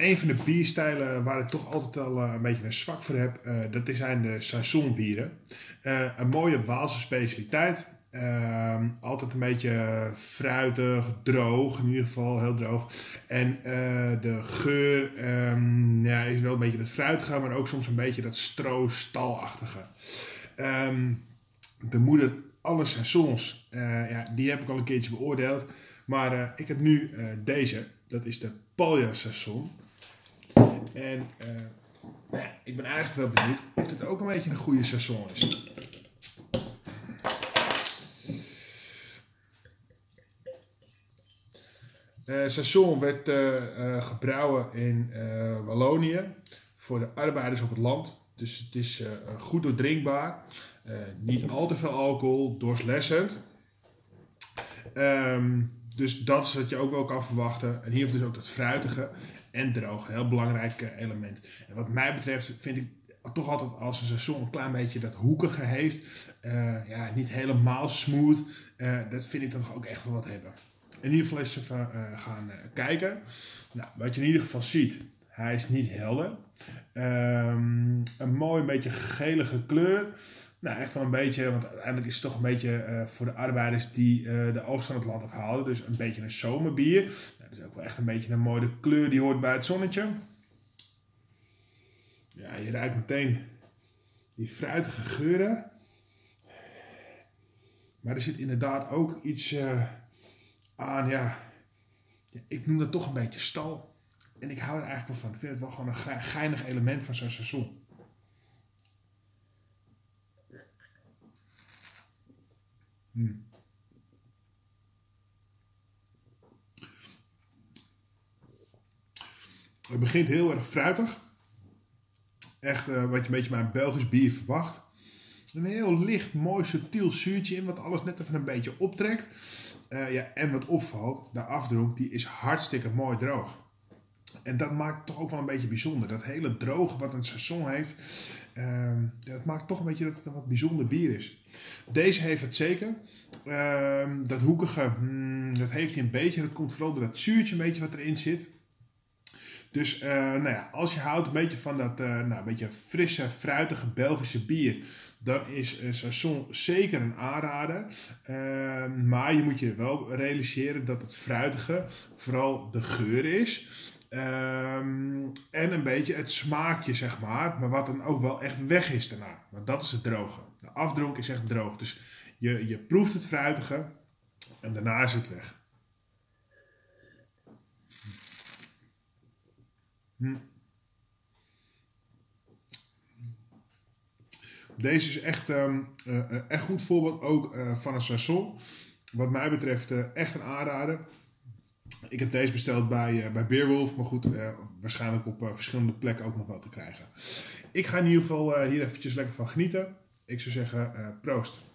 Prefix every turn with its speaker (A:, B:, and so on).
A: Een van de bierstijlen waar ik toch altijd wel een beetje een zwak voor heb, dat zijn de saisonbieren. Een mooie Waalse specialiteit. Altijd een beetje fruitig, droog, in ieder geval heel droog. En de geur ja, is wel een beetje dat fruitige, maar ook soms een beetje dat stro-stalachtige. De moeder alle saisons, ja, die heb ik al een keertje beoordeeld. Maar ik heb nu deze, dat is de Palja Saison. En nou ja, ik ben eigenlijk wel benieuwd of dit ook een beetje een goede saison is. Saison werd gebrouwen in Wallonië voor de arbeiders op het land. Dus het is goed doordrinkbaar. Niet al te veel alcohol, doorslessend. Dus dat is wat je ook wel kan verwachten. En hier heeft dus ook dat fruitige en droog. Een heel belangrijk element. En wat mij betreft vind ik toch altijd als een seizoen een klein beetje dat hoekige heeft. Ja, niet helemaal smooth. Dat vind ik dan toch ook echt wel wat hebben. In ieder geval eens even gaan kijken. Nou, wat je in ieder geval ziet, hij is niet helder. Een mooi beetje gelige kleur. Nou, echt wel een beetje, want uiteindelijk is het toch een beetje voor de arbeiders die de oogst van het land afhalen. Dus een beetje een zomerbier. Nou, dat is ook wel echt een beetje een mooie kleur die hoort bij het zonnetje. Ja, je ruikt meteen die fruitige geuren. Maar er zit inderdaad ook iets aan, ja, ik noem dat toch een beetje stal. En ik hou er eigenlijk wel van. Ik vind het wel gewoon een geinig element van zo'n seizoen. Het begint heel erg fruitig. Echt wat je een beetje bij een Belgisch bier verwacht. Een heel licht, mooi, subtiel zuurtje in, wat alles net even een beetje optrekt. Ja, en wat opvalt, de afdronk die is hartstikke mooi droog. En dat maakt het toch ook wel een beetje bijzonder. Dat hele droge wat een saison heeft, dat maakt toch een beetje dat het een wat bijzonder bier is. Deze heeft het zeker. Dat hoekige, dat heeft hij een beetje. Dat komt vooral door dat zuurtje een beetje wat erin zit. Dus nou ja, als je houdt een beetje van dat een beetje frisse, fruitige Belgische bier, dan is Saison zeker een aanrader. Maar je moet je wel realiseren dat het fruitige vooral de geur is. En een beetje het smaakje, zeg maar wat dan ook wel echt weg is daarna. Want dat is het droge. De afdronk is echt droog. Dus je proeft het fruitige en daarna is het weg. Deze is echt een goed voorbeeld ook van een saison. Wat mij betreft echt een aanrader. Ik heb deze besteld bij Beerwolf, maar goed, waarschijnlijk op verschillende plekken ook nog wel te krijgen. Ik ga in ieder geval hier eventjes lekker van genieten. Ik zou zeggen, proost.